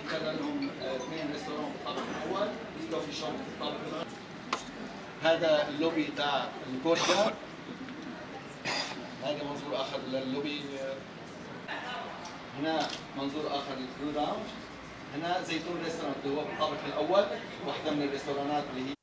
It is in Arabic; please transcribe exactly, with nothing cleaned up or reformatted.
كان لهم اثنين ريستوران بالطابق الاول، كوفي شوب بالطابق الاول. هذا اللوبي تاع الكوريا. هذا منظور اخر لللوبي. هنا منظور اخر للكرو لاونج. هنا زيتون ريستورانت اللي هو بالطابق الاول، واحده من الريستورانات اللي